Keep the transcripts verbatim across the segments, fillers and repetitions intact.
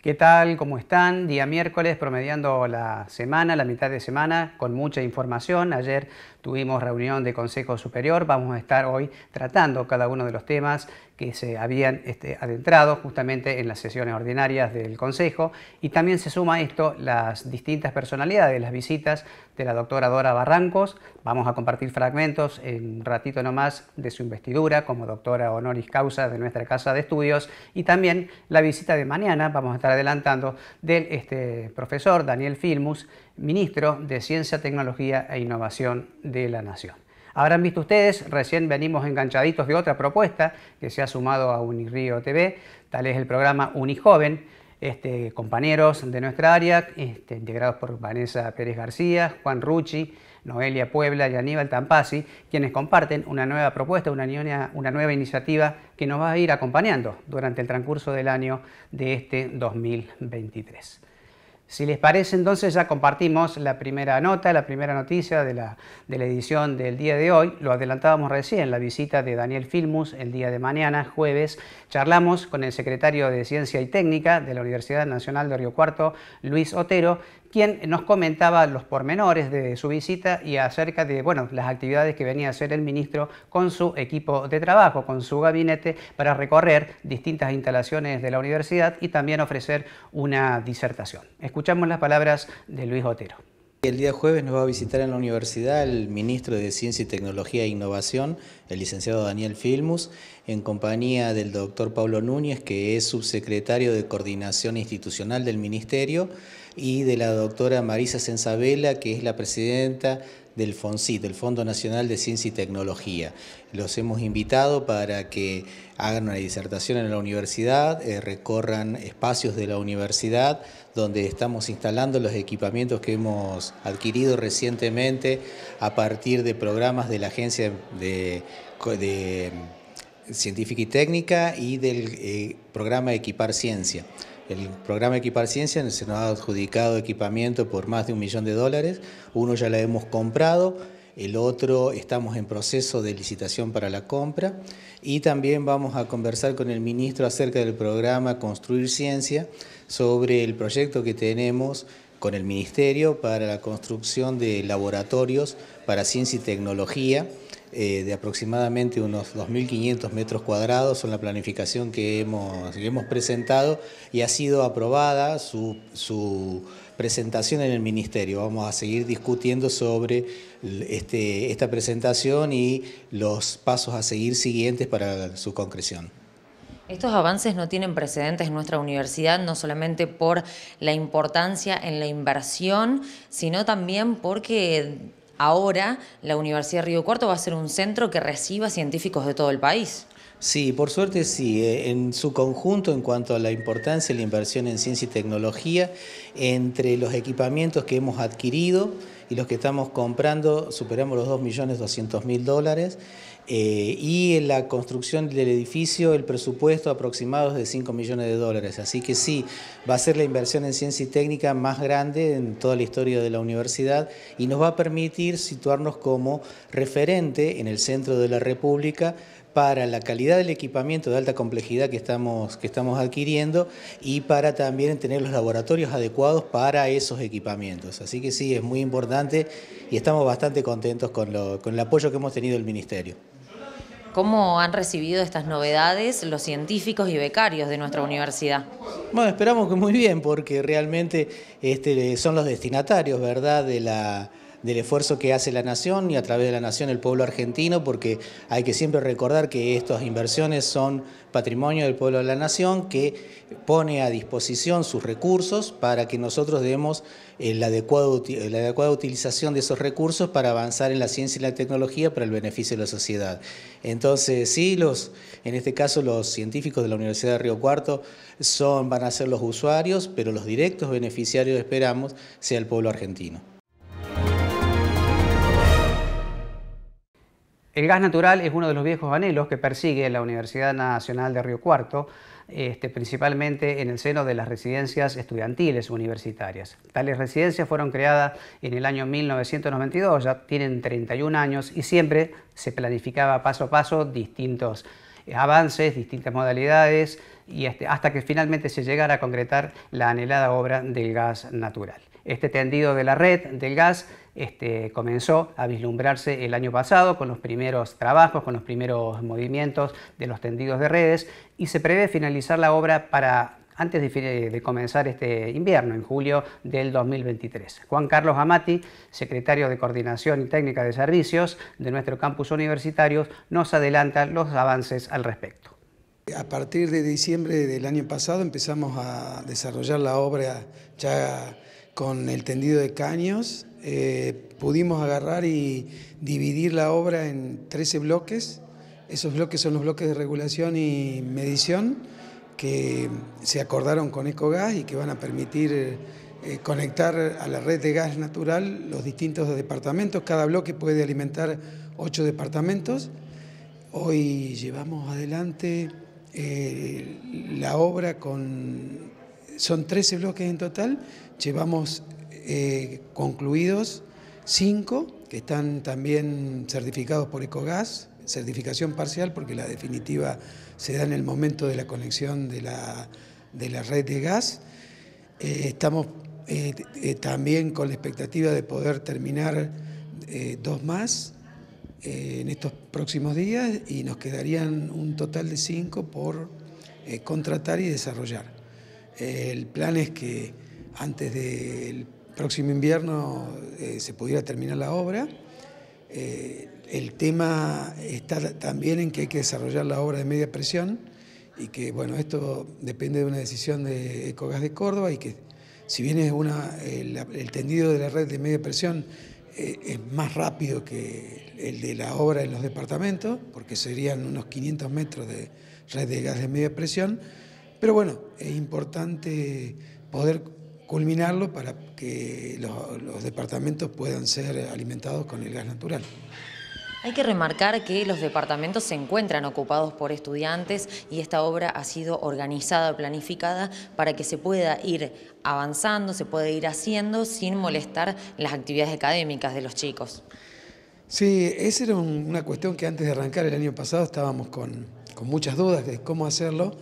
¿Qué tal? ¿Cómo están? Día miércoles, promediando la semana, la mitad de semana, con mucha información. Ayer tuvimos reunión de Consejo Superior. Vamos a estar hoy tratando cada uno de los temas que se habían este, adentrado justamente en las sesiones ordinarias del Consejo. Y también se suma a esto las distintas personalidades, las visitas de la doctora Dora Barrancos. Vamos a compartir fragmentos en un ratito nomás de su investidura como doctora honoris causa de nuestra Casa de Estudios, y también la visita de mañana, vamos a estar adelantando, del este, profesor Daniel Filmus, ministro de Ciencia, Tecnología e Innovación de la Nación. Habrán visto ustedes, recién venimos enganchaditos de otra propuesta que se ha sumado a Unirío T V, tal es el programa Unijoven, este, compañeros de nuestra área, este, integrados por Vanessa Pérez García, Juan Rucci, Noelia Puebla y Aníbal Tampasi, quienes comparten una nueva propuesta, una, una nueva iniciativa que nos va a ir acompañando durante el transcurso del año de este dos mil veintitrés. Si les parece, entonces ya compartimos la primera nota, la primera noticia de la, de la edición del día de hoy. Lo adelantábamos recién, la visita de Daniel Filmus el día de mañana, jueves. Charlamos con el secretario de Ciencia y Técnica de la Universidad Nacional de Río Cuarto, Luis Otero, quien nos comentaba los pormenores de su visita y acerca de bueno, las actividades que venía a hacer el ministro con su equipo de trabajo, con su gabinete, para recorrer distintas instalaciones de la universidad y también ofrecer una disertación. Escuchamos las palabras de Luis Otero. El día jueves nos va a visitar en la universidad el ministro de Ciencia y Tecnología e Innovación, el licenciado Daniel Filmus, en compañía del doctor Pablo Núñez, que es subsecretario de Coordinación Institucional del Ministerio, y de la doctora Marisa Sensabela, que es la presidenta del FONCIT, del Fondo Nacional de Ciencia y Tecnología. Los hemos invitado para que hagan una disertación en la universidad, eh, recorran espacios de la universidad donde estamos instalando los equipamientos que hemos adquirido recientemente a partir de programas de la Agencia de, de Científica y Técnica y del eh, programa Equipar Ciencia. El programa Equipar Ciencia se nos ha adjudicado equipamiento por más de un millón de dólares. Uno ya lo hemos comprado, el otro estamos en proceso de licitación para la compra, y también vamos a conversar con el ministro acerca del programa Construir Ciencia, sobre el proyecto que tenemos con el Ministerio para la construcción de laboratorios para ciencia y tecnología, eh, de aproximadamente unos dos mil quinientos metros cuadrados, son la planificación que hemos, que hemos presentado, y ha sido aprobada su, su presentación en el Ministerio. Vamos a seguir discutiendo sobre este, esta presentación y los pasos a seguir siguientes para su concreción. Estos avances no tienen precedentes en nuestra universidad, no solamente por la importancia en la inversión, sino también porque ahora la Universidad de Río Cuarto va a ser un centro que reciba científicos de todo el país. Sí, por suerte sí, en su conjunto en cuanto a la importancia de la inversión en ciencia y tecnología, entre los equipamientos que hemos adquirido y los que estamos comprando superamos los dos millones doscientos mil dólares, eh, y en la construcción del edificio el presupuesto aproximado es de cinco millones de dólares, así que sí, va a ser la inversión en ciencia y técnica más grande en toda la historia de la universidad y nos va a permitir situarnos como referente en el centro de la República para la calidad del equipamiento de alta complejidad que estamos, que estamos adquiriendo, y para también tener los laboratorios adecuados para esos equipamientos. Así que sí, es muy importante y estamos bastante contentos con, lo, con el apoyo que hemos tenido del Ministerio. ¿Cómo han recibido estas novedades los científicos y becarios de nuestra universidad? Bueno, esperamos que muy bien, porque realmente este, son los destinatarios, ¿verdad?, de la... del esfuerzo que hace la Nación y a través de la Nación el pueblo argentino, porque hay que siempre recordar que estas inversiones son patrimonio del pueblo de la Nación, que pone a disposición sus recursos para que nosotros demos la adecuada, la adecuada utilización de esos recursos para avanzar en la ciencia y la tecnología para el beneficio de la sociedad. Entonces sí, los, en este caso los científicos de la Universidad de Río Cuarto son, van a ser los usuarios, pero los directos beneficiarios, esperamos, sea el pueblo argentino. El gas natural es uno de los viejos anhelos que persigue la Universidad Nacional de Río Cuarto, este, principalmente en el seno de las residencias estudiantiles universitarias. Tales residencias fueron creadas en el año mil novecientos noventa y dos, ya tienen treinta y un años, y siempre se planificaba paso a paso distintos avances, distintas modalidades y este, hasta que finalmente se llegara a concretar la anhelada obra del gas natural. Este tendido de la red del gas este, comenzó a vislumbrarse el año pasado con los primeros trabajos, con los primeros movimientos de los tendidos de redes, y se prevé finalizar la obra para antes de, de comenzar este invierno, en julio del dos mil veintitrés. Juan Carlos Amati, secretario de Coordinación y Técnica de Servicios de nuestro campus universitario, nos adelanta los avances al respecto. A partir de diciembre del año pasado empezamos a desarrollar la obra ya con el tendido de caños. Eh, pudimos agarrar y dividir la obra en trece bloques. Esos bloques son los bloques de regulación y medición que se acordaron con Ecogas y que van a permitir eh, conectar a la red de gas natural los distintos departamentos. Cada bloque puede alimentar ocho departamentos. Hoy llevamos adelante eh, la obra con... Son trece bloques en total, llevamos eh, concluidos cinco que están también certificados por Ecogas, certificación parcial porque la definitiva se da en el momento de la conexión de la, de la red de gas. Eh, estamos eh, eh, también con la expectativa de poder terminar eh, dos más eh, en estos próximos días y nos quedarían un total de cinco por eh, contratar y desarrollar. Eh, el plan es que antes del próximo invierno eh, se pudiera terminar la obra. Eh, el tema está también en que hay que desarrollar la obra de media presión y que, bueno, esto depende de una decisión de Ecogas de Córdoba y que, si bien es una, el, el tendido de la red de media presión eh, es más rápido que el de la obra en los departamentos, porque serían unos quinientos metros de red de gas de media presión, pero bueno, es importante poder culminarlo para que los, los departamentos puedan ser alimentados con el gas natural. Hay que remarcar que los departamentos se encuentran ocupados por estudiantes y esta obra ha sido organizada, planificada para que se pueda ir avanzando, se pueda ir haciendo sin molestar las actividades académicas de los chicos. Sí, esa era un, una cuestión que antes de arrancar el año pasado estábamos con, con muchas dudas de cómo hacerlo,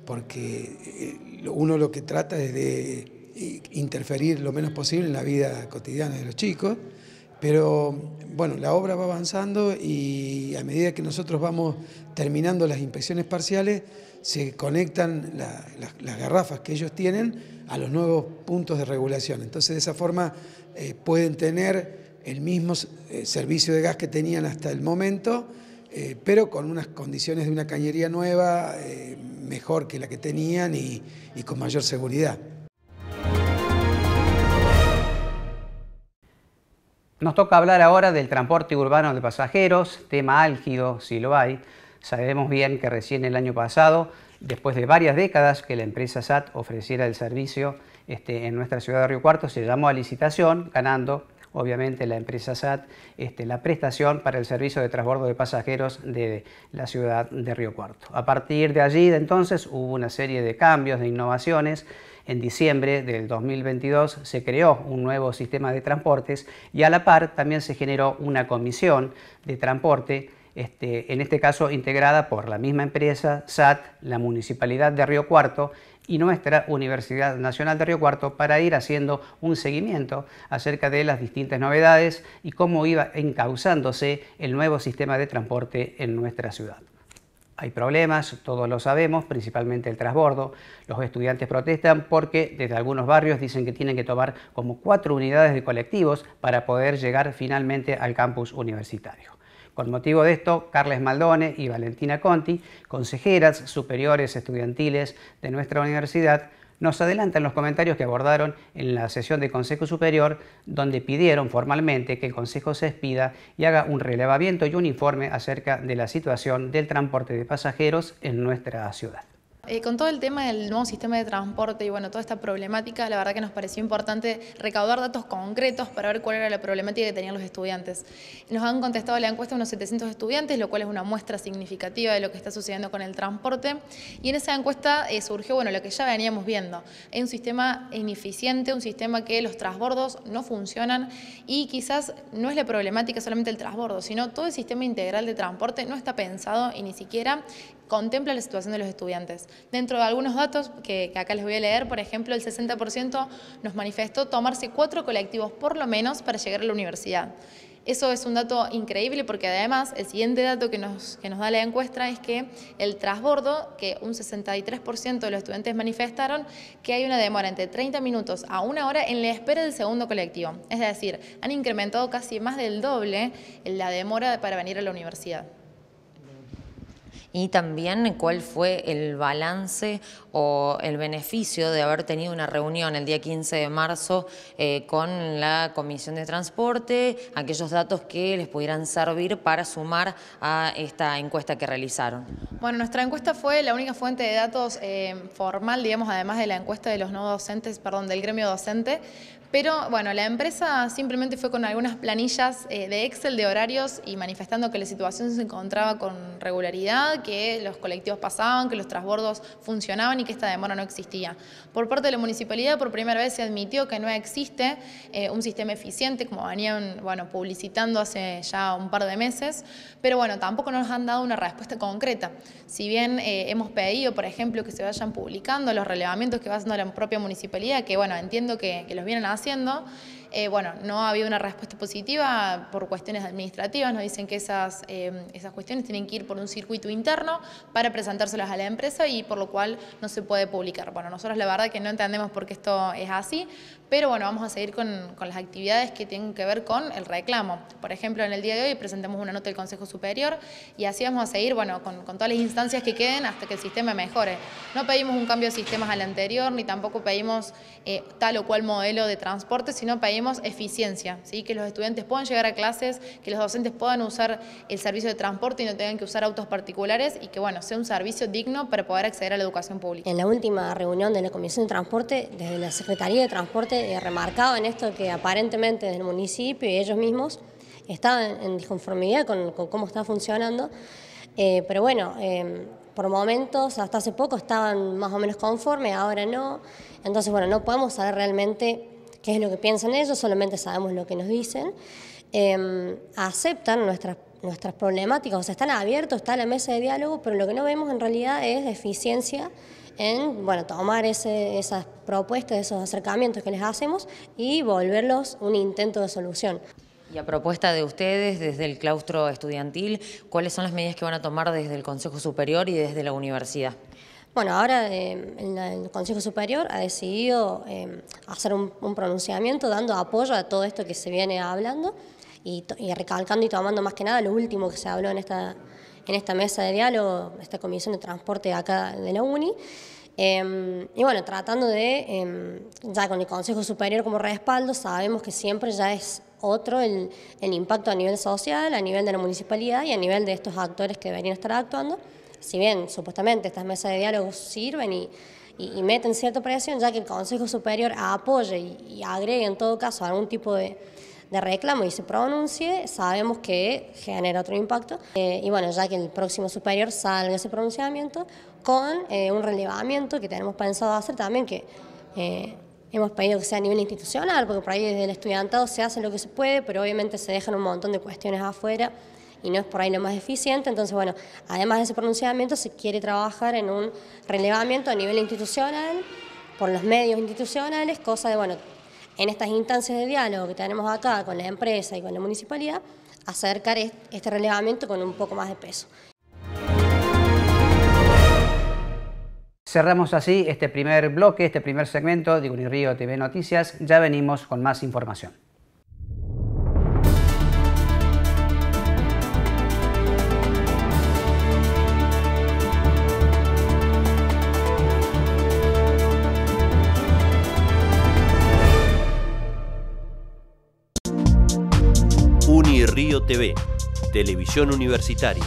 porque uno lo que trata es de interferir lo menos posible en la vida cotidiana de los chicos, pero bueno, la obra va avanzando y a medida que nosotros vamos terminando las inspecciones parciales, se conectan la, la, las garrafas que ellos tienen a los nuevos puntos de regulación. Entonces, de esa forma eh, pueden tener el mismo eh, servicio de gas que tenían hasta el momento, eh, pero con unas condiciones de una cañería nueva, eh, mejor que la que tenían y, y con mayor seguridad. Nos toca hablar ahora del transporte urbano de pasajeros, tema álgido, si lo hay. Sabemos bien que recién el año pasado, después de varias décadas que la empresa S A T ofreciera el servicio este, en nuestra ciudad de Río Cuarto, se llamó a licitación, ganando obviamente la empresa S A T este, la prestación para el servicio de transbordo de pasajeros de la ciudad de Río Cuarto. A partir de allí, de entonces, hubo una serie de cambios, de innovaciones. En diciembre del dos mil veintidós se creó un nuevo sistema de transportes y a la par también se generó una comisión de transporte, este, en este caso integrada por la misma empresa, S A T, la Municipalidad de Río Cuarto y nuestra Universidad Nacional de Río Cuarto, para ir haciendo un seguimiento acerca de las distintas novedades y cómo iba encauzándose el nuevo sistema de transporte en nuestra ciudad. Hay problemas, todos lo sabemos, principalmente el transbordo. Los estudiantes protestan porque desde algunos barrios dicen que tienen que tomar como cuatro unidades de colectivos para poder llegar finalmente al campus universitario. Con motivo de esto, Carles Maldone y Valentina Conti, consejeras superiores estudiantiles de nuestra universidad, nos adelantan los comentarios que abordaron en la sesión de Consejo Superior, donde pidieron formalmente que el Consejo se expida y haga un relevamiento y un informe acerca de la situación del transporte de pasajeros en nuestra ciudad. Eh, con todo el tema del nuevo sistema de transporte y bueno, toda esta problemática, la verdad que nos pareció importante recaudar datos concretos para ver cuál era la problemática que tenían los estudiantes. Nos han contestado la encuesta unos setecientos estudiantes, lo cual es una muestra significativa de lo que está sucediendo con el transporte. Y en esa encuesta eh, surgió bueno, lo que ya veníamos viendo. Hay un sistema ineficiente, un sistema que los transbordos no funcionan y quizás no es la problemática solamente el transbordo, sino todo el sistema integral de transporte no está pensado y ni siquiera contempla la situación de los estudiantes. Dentro de algunos datos que, que acá les voy a leer, por ejemplo, el sesenta por ciento nos manifestó tomarse cuatro colectivos por lo menos para llegar a la universidad. Eso es un dato increíble porque además el siguiente dato que nos, que nos da la encuesta es que el transbordo, que un sesenta y tres por ciento de los estudiantes manifestaron que hay una demora entre treinta minutos a una hora en la espera del segundo colectivo. Es decir, han incrementado casi más del doble la demora para venir a la universidad. Y también cuál fue el balance o el beneficio de haber tenido una reunión el día quince de marzo eh, con la Comisión de Transporte, aquellos datos que les pudieran servir para sumar a esta encuesta que realizaron. Bueno, nuestra encuesta fue la única fuente de datos eh, formal, digamos, además de la encuesta de los no docentes, perdón, del gremio docente. Pero bueno, la empresa simplemente fue con algunas planillas eh, de Excel de horarios y manifestando que la situación se encontraba con regularidad, que los colectivos pasaban, que los transbordos funcionaban y que esta demora no existía. Por parte de la municipalidad, por primera vez se admitió que no existe eh, un sistema eficiente, como venían bueno, publicitando hace ya un par de meses, pero bueno, tampoco nos han dado una respuesta concreta. Si bien eh, hemos pedido, por ejemplo, que se vayan publicando los relevamientos que va haciendo la propia municipalidad, que bueno, entiendo que, que los vienen haciendo, haciendo, eh, bueno, no ha habido una respuesta positiva por cuestiones administrativas, nos dicen que esas, eh, esas cuestiones tienen que ir por un circuito interno para presentárselas a la empresa y por lo cual no se puede publicar. Bueno, nosotros la verdad que no entendemos por qué esto es así, pero bueno, vamos a seguir con, con las actividades que tienen que ver con el reclamo. Por ejemplo, en el día de hoy presentamos una nota del Consejo Superior y así vamos a seguir, bueno, con, con todas las instancias que queden hasta que el sistema mejore. No pedimos un cambio de sistemas al anterior, ni tampoco pedimos eh, tal o cual modelo de transporte, sino pedimos eficiencia, ¿sí? Que los estudiantes puedan llegar a clases, que los docentes puedan usar el servicio de transporte y no tengan que usar autos particulares y que, bueno, sea un servicio digno para poder acceder a la educación pública. En la última reunión de la Comisión de Transporte, desde la Secretaría de Transporte, Eh, remarcado en esto que aparentemente desde el municipio y ellos mismos estaban en disconformidad con, con cómo está funcionando, eh, pero bueno, eh, por momentos, hasta hace poco estaban más o menos conformes, ahora no, entonces bueno, no podemos saber realmente qué es lo que piensan ellos, solamente sabemos lo que nos dicen, eh, aceptan nuestras nuestras problemáticas, o sea, están abiertos, está la mesa de diálogo, pero lo que no vemos en realidad es eficiencia en bueno, tomar ese, esas propuestas, esos acercamientos que les hacemos y volverlos un intento de solución. Y a propuesta de ustedes, desde el claustro estudiantil, ¿cuáles son las medidas que van a tomar desde el Consejo Superior y desde la universidad? Bueno, ahora eh, el, el Consejo Superior ha decidido eh, hacer un, un pronunciamiento dando apoyo a todo esto que se viene hablando y, y recalcando y tomando más que nada lo último que se habló en esta en esta mesa de diálogo, esta comisión de transporte acá de la UNI, eh, y bueno, tratando de, eh, ya con el Consejo Superior como respaldo, sabemos que siempre ya es otro el, el impacto a nivel social, a nivel de la municipalidad y a nivel de estos actores que deberían estar actuando, si bien supuestamente estas mesas de diálogo sirven y, y, y meten cierta presión, ya que el Consejo Superior apoye y, y agregue en todo caso algún tipo de de reclamo y se pronuncie, sabemos que genera otro impacto. Eh, y bueno, ya que el próximo superior salga ese pronunciamiento con eh, un relevamiento que tenemos pensado hacer también, que eh, hemos pedido que sea a nivel institucional, porque por ahí desde el estudiantado se hace lo que se puede, pero obviamente se dejan un montón de cuestiones afuera y no es por ahí lo más eficiente. Entonces, bueno, además de ese pronunciamiento se quiere trabajar en un relevamiento a nivel institucional, por los medios institucionales, cosa de, bueno, en estas instancias de diálogo que tenemos acá con la empresa y con la municipalidad, acercar este relevamiento con un poco más de peso. Cerramos así este primer bloque, este primer segmento de Unirío T V Noticias. Ya venimos con más información. Unirío T V, Televisión Universitaria.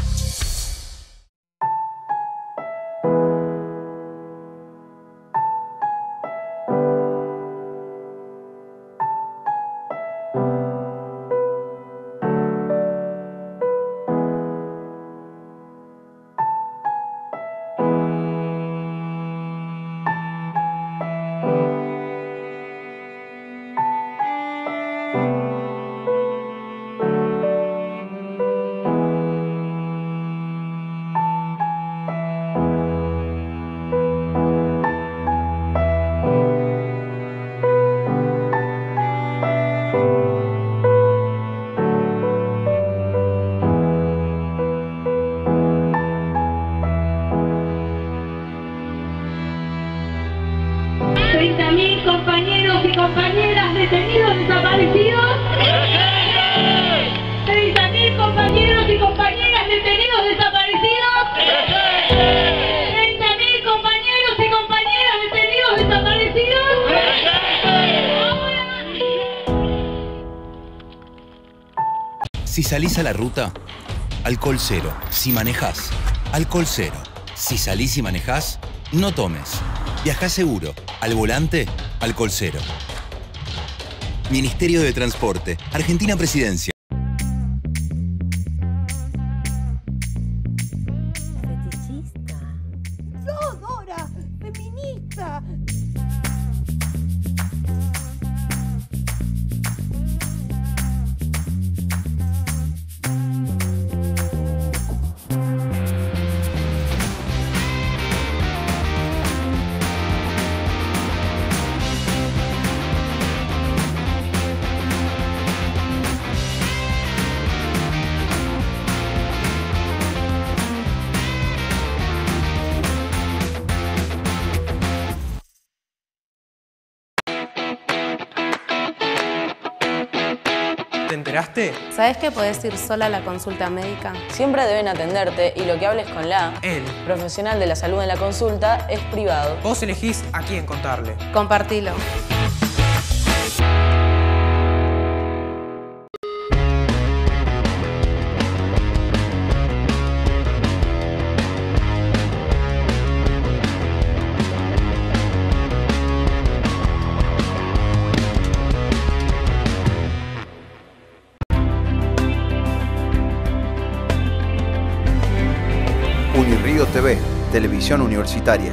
mil compañeros y compañeras detenidos desaparecidos. treinta mil compañeros y compañeras detenidos desaparecidos. treinta mil compañeros y compañeras detenidos desaparecidos. Si salís a la ruta, alcohol cero. Si manejás, alcohol cero. Si salís y manejás, no tomes. Viajá seguro. Al volante, alcohol cero. Ministerio de Transporte. Argentina Presidencia. Fetichista. ¡No, Dora! ¡Feminista! ¿Te enteraste? ¿Sabés que podés ir sola a la consulta médica? Siempre deben atenderte y lo que hables con la Él. profesional de la salud en la consulta es privado. Vos elegís a quién contarle. Compartilo. Unirío T V, televisión universitaria.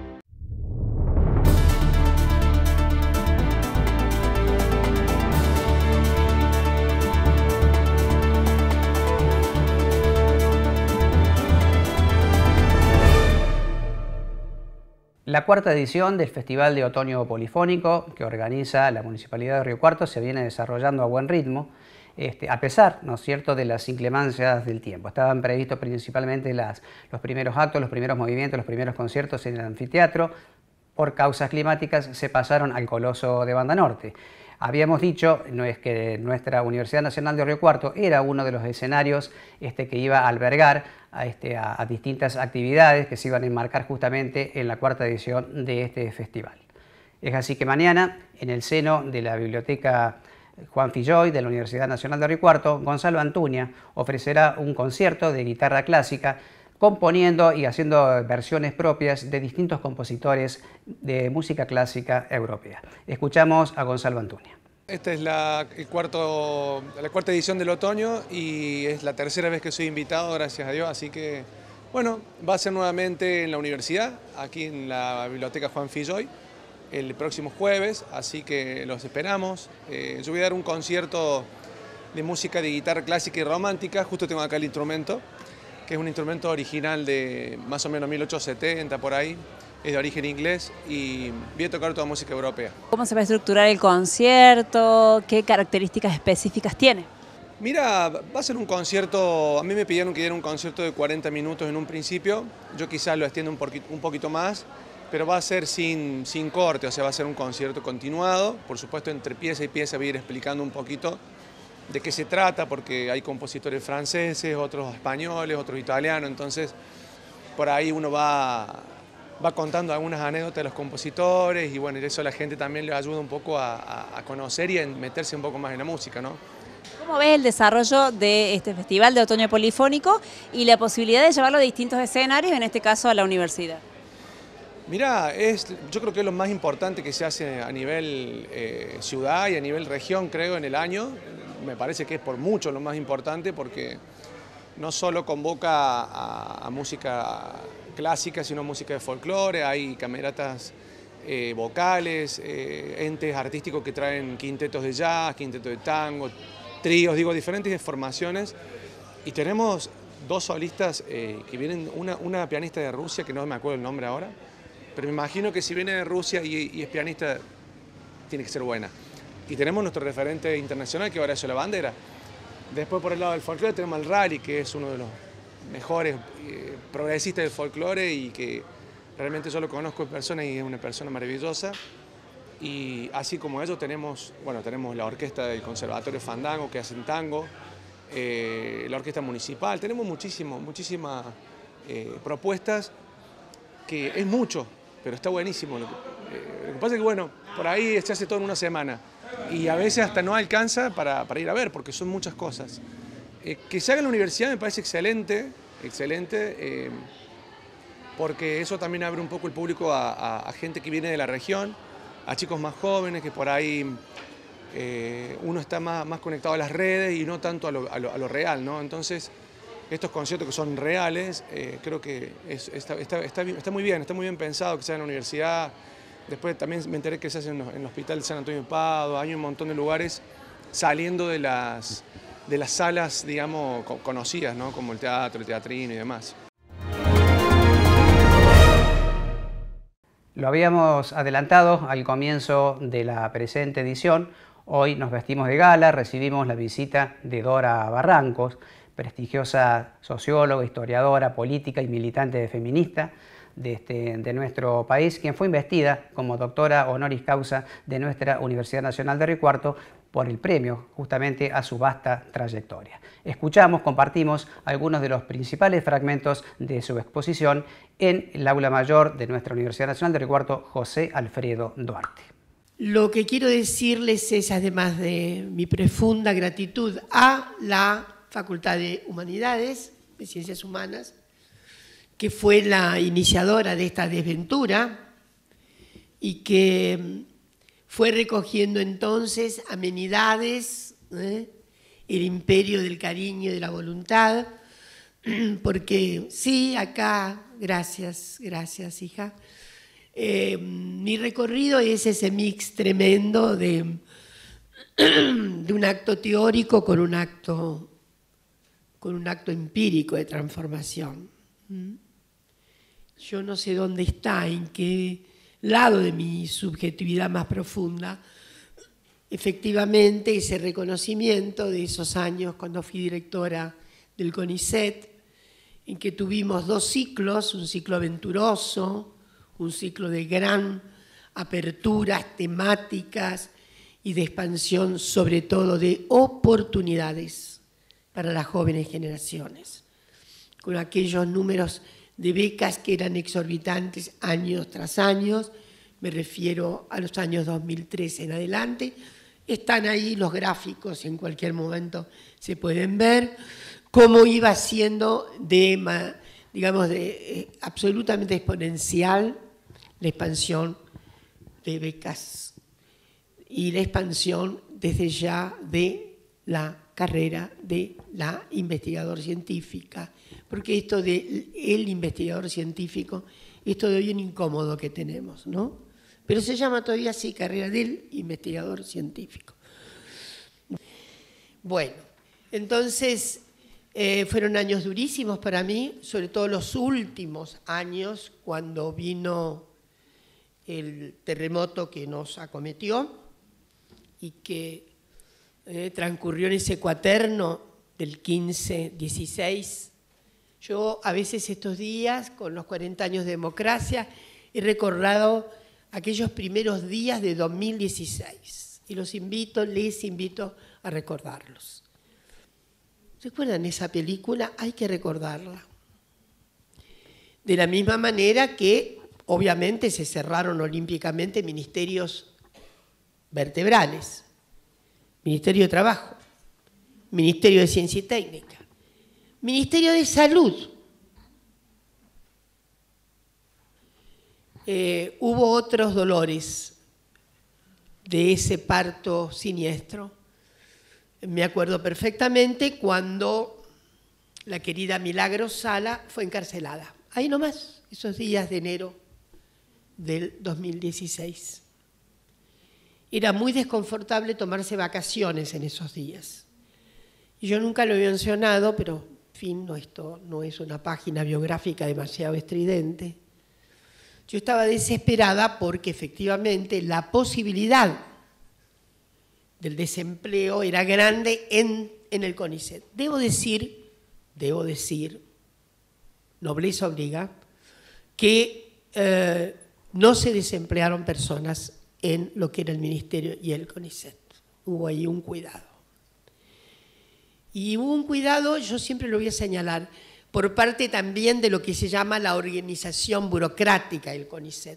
La cuarta edición del Festival de Otoño Polifónico que organiza la Municipalidad de Río Cuarto se viene desarrollando a buen ritmo, este, a pesar, ¿no es cierto?, de las inclemencias del tiempo. Estaban previstos principalmente las, los primeros actos, los primeros movimientos, los primeros conciertos en el anfiteatro. Por causas climáticas se pasaron al Coloso de Banda Norte. Habíamos dicho no es que nuestra Universidad Nacional de Río Cuarto era uno de los escenarios este, que iba a albergar a, este, a, a distintas actividades que se iban a enmarcar justamente en la cuarta edición de este festival. Es así que mañana, en el seno de la Biblioteca Juan Filloy de la Universidad Nacional de Río Cuarto, Gonzalo Antuña ofrecerá un concierto de guitarra clásica componiendo y haciendo versiones propias de distintos compositores de música clásica europea. Escuchamos a Gonzalo Antuña. Esta es la, el cuarto, la cuarta edición del otoño y es la tercera vez que soy invitado, gracias a Dios, así que, bueno, va a ser nuevamente en la universidad, aquí en la Biblioteca Juan Filloy, el próximo jueves, así que los esperamos. Eh, yo voy a dar un concierto de música de guitarra clásica y romántica, justo tengo acá el instrumento, que es un instrumento original de más o menos mil ochocientos setenta por ahí, es de origen inglés y voy a tocar toda música europea. ¿Cómo se va a estructurar el concierto? ¿Qué características específicas tiene? Mira, va a ser un concierto, a mí me pidieron que diera un concierto de cuarenta minutos en un principio, yo quizás lo extiendo un poquito, un poquito más, pero va a ser sin, sin corte, o sea, va a ser un concierto continuado, por supuesto entre pieza y pieza voy a ir explicando un poquito de qué se trata, porque hay compositores franceses, otros españoles, otros italianos, entonces por ahí uno va, va contando algunas anécdotas de los compositores y bueno, eso a la gente también le ayuda un poco a, a, a conocer y a meterse un poco más en la música, ¿no? ¿Cómo ves el desarrollo de este Festival de Otoño Polifónico y la posibilidad de llevarlo a distintos escenarios, en este caso a la universidad? Mirá, es, yo creo que es lo más importante que se hace a nivel eh, ciudad y a nivel región, creo, en el año. Me parece que es por mucho lo más importante porque no solo convoca a, a música clásica, sino música de folclore, hay cameratas eh, vocales, eh, entes artísticos que traen quintetos de jazz, quintetos de tango, tríos, digo, diferentes formaciones. Y tenemos dos solistas eh, que vienen, una, una pianista de Rusia, que no me acuerdo el nombre ahora, pero me imagino que si viene de Rusia y, y es pianista, tiene que ser buena. Y tenemos nuestro referente internacional, que ahora es la bandera. Después, por el lado del folclore, tenemos al Rally, que es uno de los mejores eh, progresistas del folclore y que realmente yo lo conozco en persona y es una persona maravillosa. Y así como ellos tenemos, bueno, tenemos la orquesta del Conservatorio Fandango que hacen tango, eh, la orquesta municipal, tenemos muchísimo, muchísimas eh, propuestas, que es mucho, pero está buenísimo. Lo que, eh, lo que pasa es que, bueno, por ahí se hace todo en una semana y a veces hasta no alcanza para, para ir a ver, porque son muchas cosas. Eh, que se haga en la universidad me parece excelente, excelente, eh, porque eso también abre un poco el público a, a, a gente que viene de la región, a chicos más jóvenes, que por ahí eh, uno está más, más conectado a las redes y no tanto a lo, a lo, a lo real, ¿no? Entonces, estos conciertos que son reales, eh, creo que es, está, está, está, está muy bien, está muy bien pensado que sea en la universidad. Después también me enteré que se hace en, en el Hospital de San Antonio de Padua, hay un montón de lugares saliendo de las, de las salas, digamos, conocidas, ¿no? Como el teatro, el teatrino y demás. Lo habíamos adelantado al comienzo de la presente edición. Hoy nos vestimos de gala, recibimos la visita de Dora Barrancos, prestigiosa socióloga, historiadora, política y militante feminista de, este, de nuestro país, quien fue investida como doctora honoris causa de nuestra Universidad Nacional de Río Cuarto por el premio justamente a su vasta trayectoria. Escuchamos, compartimos algunos de los principales fragmentos de su exposición en el aula mayor de nuestra Universidad Nacional de Río Cuarto, José Alfredo Duarte. Lo que quiero decirles es, además de mi profunda gratitud a la Facultad de Humanidades, de Ciencias Humanas, que fue la iniciadora de esta desventura y que fue recogiendo entonces amenidades, ¿eh? el imperio del cariño y de la voluntad, porque sí, acá, gracias, gracias hija, eh, mi recorrido es ese mix tremendo de, de un acto teórico con un acto, con un acto empírico de transformación. Yo no sé dónde está, en qué lado de mi subjetividad más profunda, efectivamente ese reconocimiento de esos años cuando fui directora del CONICET, en que tuvimos dos ciclos, un ciclo aventuroso, un ciclo de gran aperturas temáticas y de expansión, sobre todo de oportunidades para las jóvenes generaciones, con aquellos números de becas que eran exorbitantes años tras años, me refiero a los años dos mil trece en adelante. Están ahí los gráficos, en cualquier momento se pueden ver, cómo iba siendo de, digamos, de, eh, absolutamente exponencial la expansión de becas y la expansión desde ya de la carrera de la investigadora científica, porque esto de el investigador científico es todavía un incómodo que tenemos, ¿no? Pero se llama todavía así, carrera del investigador científico. Bueno, entonces eh, fueron años durísimos para mí, sobre todo los últimos años, cuando vino el terremoto que nos acometió y que eh, transcurrió en ese cuaterno del quince dieciséis. Yo a veces estos días, con los cuarenta años de democracia, he recordado aquellos primeros días de dos mil dieciséis y los invito, les invito a recordarlos. ¿Recuerdan esa película? Hay que recordarla. De la misma manera que obviamente se cerraron olímpicamente ministerios vertebrales, Ministerio de Trabajo, Ministerio de Ciencia y Técnica, Ministerio de Salud. Eh, hubo otros dolores de ese parto siniestro. Me acuerdo perfectamente cuando la querida Milagros Sala fue encarcelada. Ahí nomás, esos días de enero del dos mil dieciséis. Era muy desconfortable tomarse vacaciones en esos días. Y yo nunca lo he mencionado, pero en fin, no, esto no es una página biográfica demasiado estridente. Yo estaba desesperada porque efectivamente la posibilidad del desempleo era grande en, en el CONICET. Debo decir, debo decir, nobleza obliga, que eh, no se desemplearon personas en lo que era el Ministerio y el CONICET. Hubo ahí un cuidado. Y hubo un cuidado, yo siempre lo voy a señalar, por parte también de lo que se llama la organización burocrática del CONICET.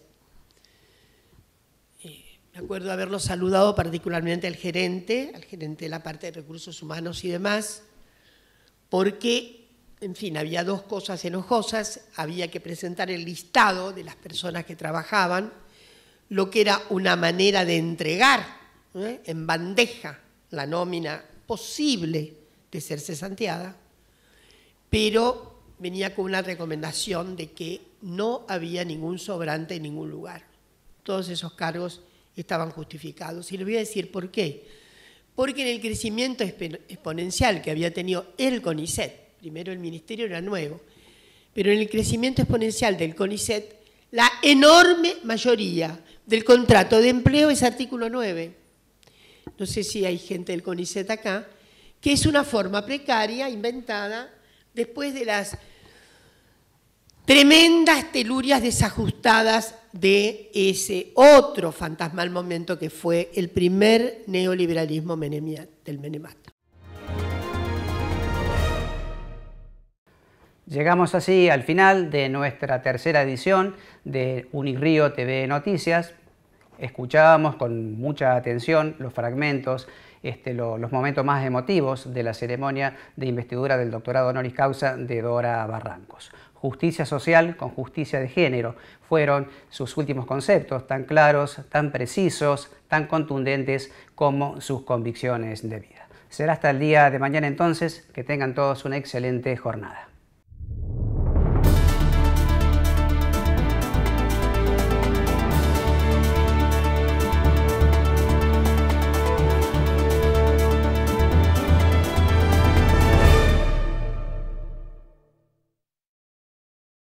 Eh, me acuerdo haberlo saludado particularmente al gerente, al gerente de la parte de recursos humanos y demás, porque, en fin, había dos cosas enojosas. Había que presentar el listado de las personas que trabajaban, lo que era una manera de entregar ¿eh? en bandeja la nómina posible de ser cesanteada, pero venía con una recomendación de que no había ningún sobrante en ningún lugar. Todos esos cargos estaban justificados. Y les voy a decir por qué. Porque en el crecimiento exponencial que había tenido el CONICET, primero el ministerio era nuevo, pero en el crecimiento exponencial del CONICET, la enorme mayoría del contrato de empleo es artículo nueve. No sé si hay gente del CONICET acá, que es una forma precaria inventada después de las tremendas telurias desajustadas de ese otro fantasmal momento que fue el primer neoliberalismo menemiat, del menemato. Llegamos así al final de nuestra tercera edición de Unirío T V Noticias. Escuchábamos con mucha atención los fragmentos, este, lo, los momentos más emotivos de la ceremonia de investidura del doctorado honoris causa de Dora Barrancos. Justicia social con justicia de género fueron sus últimos conceptos, tan claros, tan precisos, tan contundentes como sus convicciones de vida. Será hasta el día de mañana entonces, que tengan todos una excelente jornada.